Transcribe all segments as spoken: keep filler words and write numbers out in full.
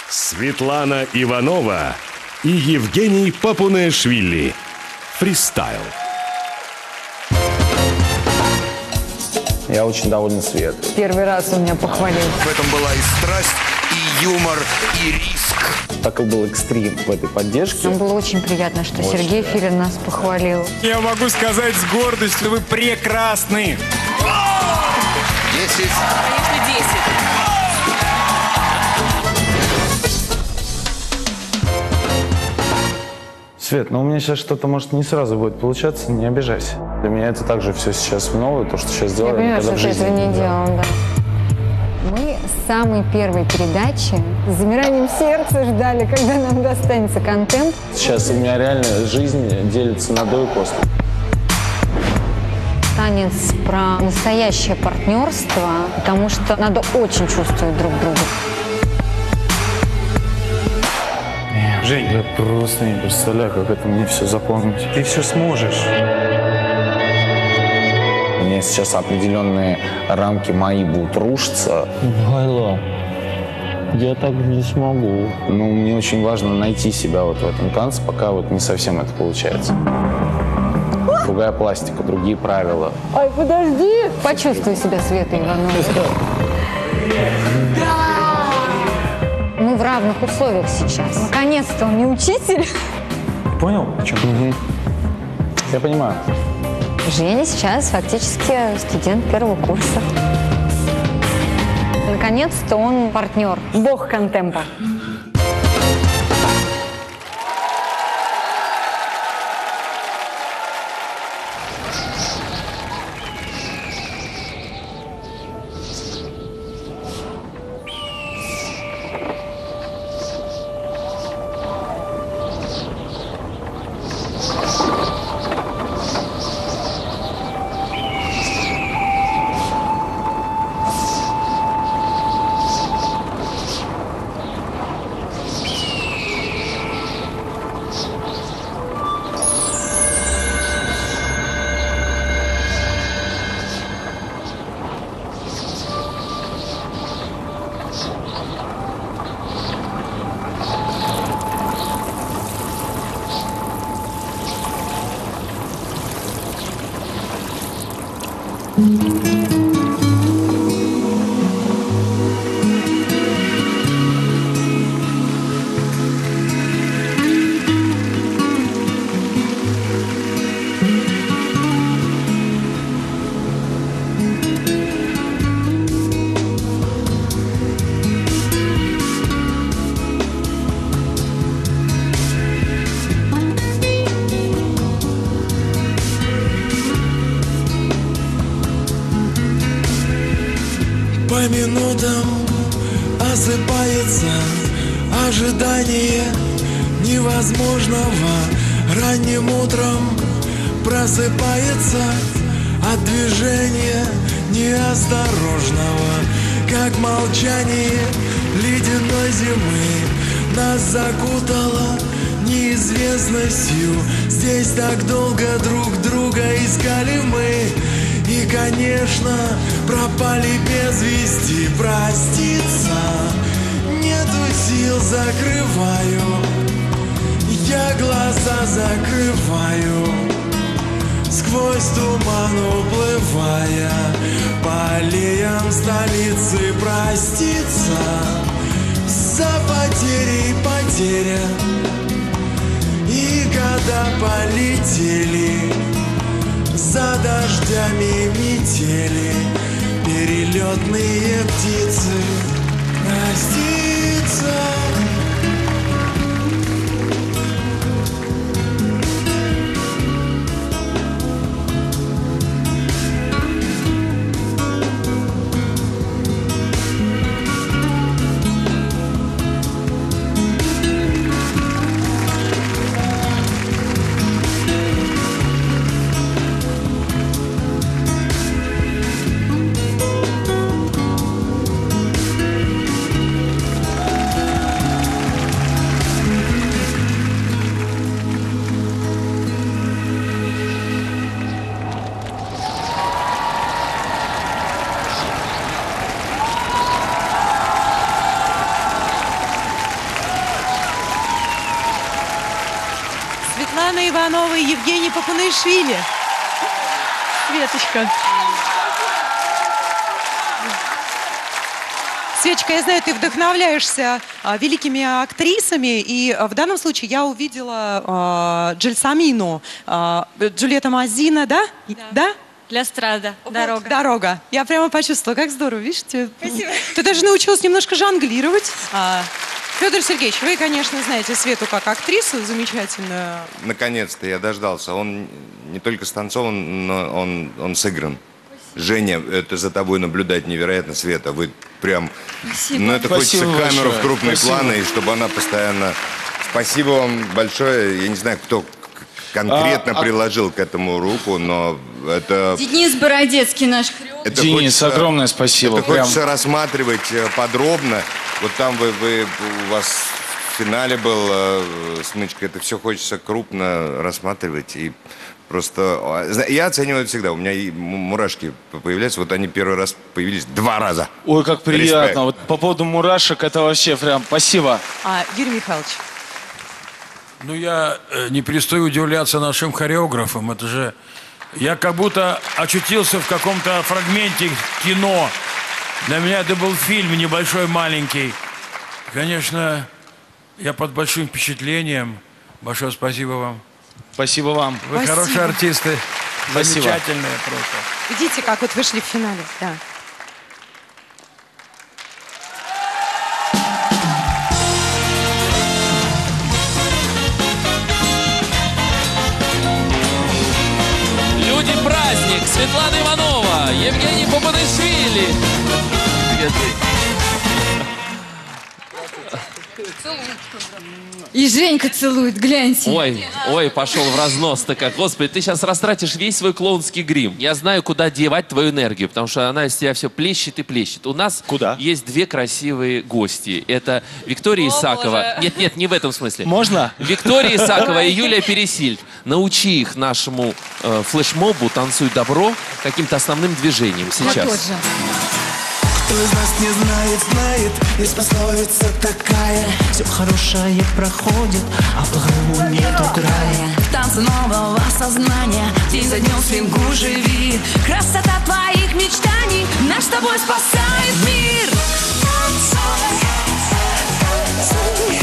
Светлана Иванова и Евгений Папунешвили. Фристайл. Я очень доволен Светой. Первый раз он меня похвалил. В этом была и страсть, и юмор, и риск. Такой был экстрим в этой поддержке. Нам было очень приятно, что Очень, Сергей да. Филин нас похвалил. Я могу сказать с гордостью, вы прекрасны. Десять. Конечно, десять. Свет, ну у меня сейчас что-то, может, не сразу будет получаться, не обижайся. Для меня это также все сейчас новое, то, что сейчас Я делаю. понимаю, что ты этого не делал, да. Мы с самой первой передачи с замиранием сердца ждали, когда нам достанется контент. Сейчас у меня реально жизнь делится на до и после. Танец про настоящее партнерство, потому что надо очень чувствовать друг друга. Жень, Я просто не представляю, как это мне все запомнить. ты все сможешь. У меня сейчас определенные рамки мои будут рушиться. Байла, я так не смогу. Ну, мне очень важно найти себя вот в этом танце, пока вот не совсем это получается. Другая пластика, другие правила. Ай, подожди! Почувствуй себя, Света Иванова. Мы в равных условиях сейчас. Наконец-то он не учитель. Понял, о чем? Угу. Я понимаю. Женя сейчас фактически студент первого курса. Наконец-то он партнер, бог контемпа. По минутам осыпается ожидание невозможного. Ранним утром просыпается от движения неосторожного, как молчание ледяной зимы нас закутало неизвестностью. Здесь так долго друг друга искали мы, и, конечно, пропали без вести. Проститься нету сил, закрываю, я глаза закрываю, сквозь туман уплывая по аллеям столицы. Проститься за потерей потеря, и года полетели за дождями метели, перелетные птицы. Проститься. Светлана Иванова и Евгений Папунашвили. Светочка. Светочка, я знаю, ты вдохновляешься а, великими актрисами, и а, в данном случае я увидела а, Джельсамину, а, Джульетта Мазина, да? Да. Да? Для Страда. Вот, Дорога. Дорога. Я прямо почувствовала, как здорово, видишь? Ты, Спасибо. Ты даже научилась немножко жонглировать. А, Федор Сергеевич, вы, конечно, знаете Свету как актрису замечательную. Наконец-то я дождался. Он не только станцован, но он, он сыгран. Женя, это за тобой наблюдать невероятно, Света. Вы прям... Спасибо. Ну, это Спасибо хочется камеру большое. в крупные Спасибо. планы, и чтобы она постоянно... Спасибо вам большое. Я не знаю, кто конкретно А, а- приложил к этому руку, но это... Денис Бородецкий, наш хореограф. это Денис, хочется- огромное спасибо. Это Прям. хочется рассматривать э, подробно. Вот там вы, вы, у вас в финале был э, смычка. Это все хочется крупно рассматривать. И просто... а, зна- Я оцениваю это всегда. У меня и м- мурашки появляются. Вот они первый раз появились два раза. Ой, как приятно. Респект. Вот по поводу мурашек, это вообще прям спасибо. А, Юрий Михайлович. Ну, я э, не перестаю удивляться нашим хореографам. Это же... Я как будто очутился в каком-то фрагменте кино. Для меня это был фильм небольшой, маленький. Конечно, я под большим впечатлением. Большое спасибо вам. Спасибо вам. Вы Спасибо. хорошие артисты. Спасибо. Замечательные просто. Видите, как вот вышли в финале. Да. Люди праздник. Светлана Иванова, Евгений Папунашвили. И Женька целует, гляньте. Ой, ой, пошел в разнос-то как. Господи, ты сейчас растратишь весь свой клоунский грим. Я знаю, куда девать твою энергию, потому что она из тебя все плещет и плещет. У нас Куда? есть две красивые гости. Это Виктория О, Исакова. Боже. Нет, нет, не в этом смысле. Можно? Виктория Исакова и Юлия Пересильд. Научи их нашему э, флешмобу «Танцуй добро» каким-то основным движением Я сейчас. тоже. Кто из нас не знает, знает, есть пословица такая: все хорошее проходит, а плохому нету края. Танцы нового сознания, день за днем свингу живи. Красота твоих мечтаний наш с тобой спасает мир. Танцуй, танцуй,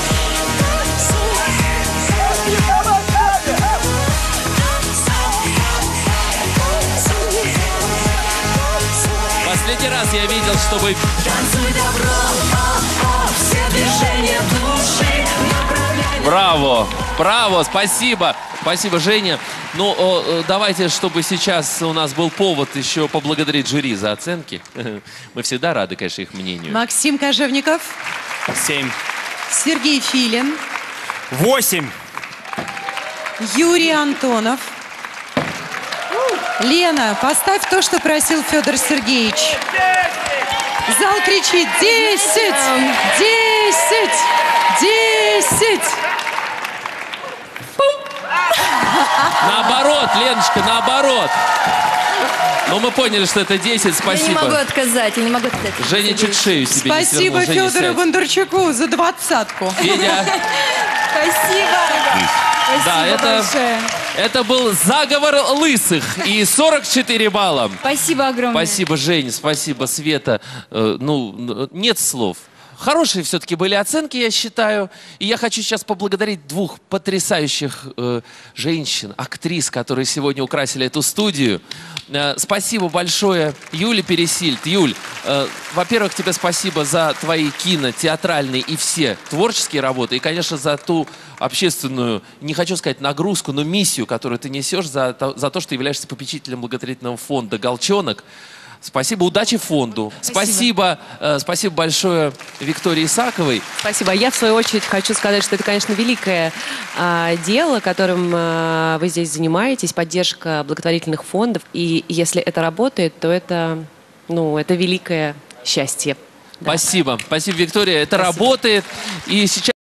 Последний раз я видел, чтобы... танцуй добро, о, о, все движения души направляй. Браво! Браво! Спасибо! Спасибо, Женя. Ну, о, давайте, чтобы сейчас у нас был повод еще поблагодарить жюри за оценки. Мы всегда рады, конечно, их мнению. Максим Кожевников, Семь. Сергей Филин, Восемь. Юрий Антонов. Лена, поставь то, что просил Федор Сергеевич. Зал кричит: десять! Десять! Десять! Наоборот, Леночка, наоборот. Ну, мы поняли, что это десять. Спасибо. Я не могу отказать, я не могу отказать. Женя чуть шею себе не Спасибо свернул. Женя, Федору сядь. Бондарчуку за двадцатку. Федя. Спасибо. Да, Спасибо это, большое. это был заговор лысых и сорок четыре балла. Спасибо огромное. Спасибо, Жень, спасибо, Света. Э, ну, нет слов. Хорошие все-таки были оценки, я считаю. И я хочу сейчас поблагодарить двух потрясающих э, женщин, актрис, которые сегодня украсили эту студию. Э, спасибо большое Юле Пересильд. Юль, э, во-первых, тебе спасибо за твои кино, театральные и все творческие работы. И, конечно, за ту общественную, не хочу сказать нагрузку, но миссию, которую ты несешь, за то, за то что являешься попечителем благотворительного фонда «Голчонок». Спасибо, удачи фонду. Спасибо. Спасибо, э, спасибо большое Виктории Исаковой. Спасибо. Я, в свою очередь, хочу сказать, что это, конечно, великое а, дело, которым а, вы здесь занимаетесь, поддержка благотворительных фондов. И если это работает, то это, ну, это великое счастье. Спасибо. Спасибо, Виктория. Это работает. И сейчас...